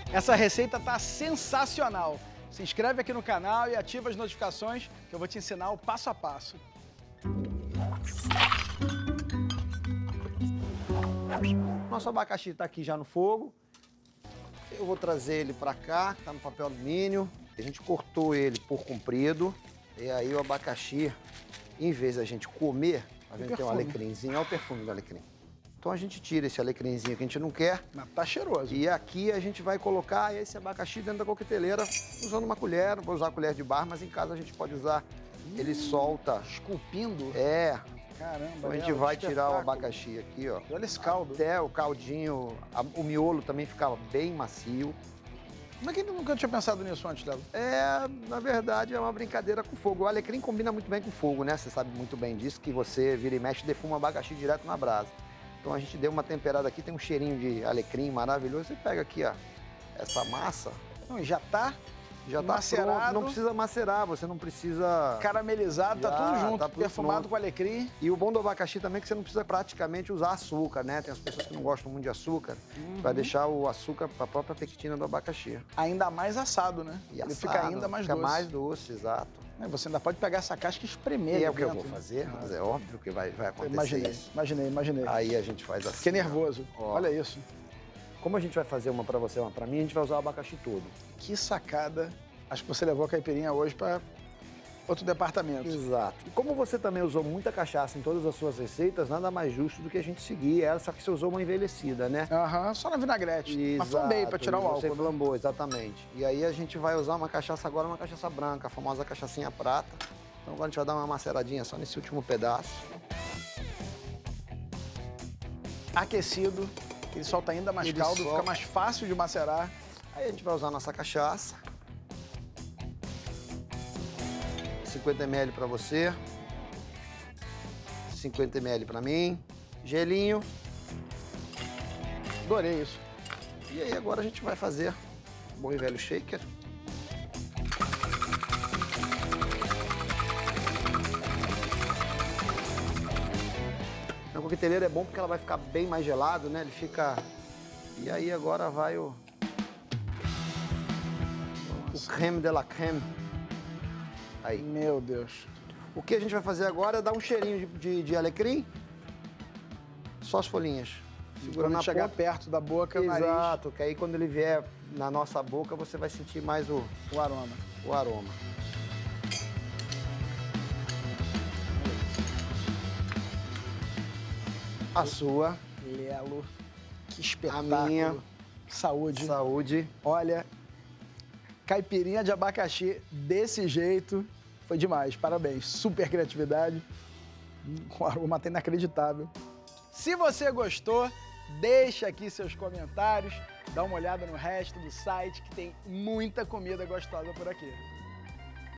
Essa receita tá sensacional. Se inscreve aqui no canal e ativa as notificações que eu vou te ensinar o passo a passo. Nosso abacaxi está aqui já no fogo. Eu vou trazer ele para cá, tá no papel alumínio. A gente cortou ele por comprido. E aí o abacaxi, em vez da gente comer, a gente tem um alecrimzinho, olha o perfume do alecrim. Então a gente tira esse alecrimzinho que a gente não quer. Mas tá cheiroso. E aqui a gente vai colocar esse abacaxi dentro da coqueteleira usando uma colher. Não vou usar a colher de barro, mas em casa a gente pode usar. Ele solta. Esculpindo? É. Caramba, então a gente vai tirar o abacaxi aqui, ó. Olha esse caldo. Até o caldinho, o miolo também fica bem macio. Como é que nunca tinha pensado nisso antes, Léo? Na verdade, é uma brincadeira com fogo. O alecrim combina muito bem com fogo, né? Você sabe muito bem disso, que você vira e mexe e defuma abacaxi direto na brasa. Então a gente deu uma temperada aqui, tem um cheirinho de alecrim maravilhoso. Você pega aqui, ó, essa massa. Não, já tá macerado. Pronto, não precisa macerar, você não precisa... Caramelizado, tá tudo junto, tá tudo perfumado pronto. com alecrim. E o bom do abacaxi também é que você não precisa praticamente usar açúcar, né? Tem as pessoas que não gostam muito de açúcar. Vai deixar o açúcar para a própria pectina do abacaxi. Ainda mais assado, né? E ele assado, fica ainda mais doce. Fica mais doce, exato. Você ainda pode pegar essa casca e espremer. E é o que eu vou fazer, mas é óbvio que vai acontecer isso. Imaginei. Aí a gente faz assim. Fiquei nervoso. Ó. Olha isso. Como a gente vai fazer uma para você e uma para mim, a gente vai usar o abacaxi todo. Que sacada. Acho que você levou a caipirinha hoje para outro departamento. Exato. E como você também usou muita cachaça em todas as suas receitas, nada mais justo do que a gente seguir ela, só que você usou uma envelhecida, né? Aham, só na vinagrete. Exato. Mas flambei para tirar o álcool. Você flambou, exatamente. E aí a gente vai usar uma cachaça agora, uma cachaça branca, a famosa cachaçinha prata. Então agora a gente vai dar uma maceradinha só nesse último pedaço. Aquecido, ele solta ainda mais caldo, fica mais fácil de macerar. Aí a gente vai usar a nossa cachaça. 50 ml para você, 50 ml para mim, gelinho. Adorei isso. E aí agora a gente vai fazer o bom e velho shaker. A coqueteleira é bom porque ela vai ficar bem mais gelado, né? Ele fica... E aí agora vai o creme de la creme. Aí. Meu Deus. O que a gente vai fazer agora é dar um cheirinho de alecrim. Só as folhinhas. Segurando na chegar ponta. perto da boca, nariz. Exato, que aí quando ele vier na nossa boca, você vai sentir mais o aroma. O aroma. A sua. Lelo. Que espetáculo. A minha. Saúde. Saúde. Olha, caipirinha de abacaxi desse jeito foi demais. Parabéns. Super criatividade. O aroma tá inacreditável. Se você gostou, deixa aqui seus comentários. Dá uma olhada no resto do site que tem muita comida gostosa por aqui.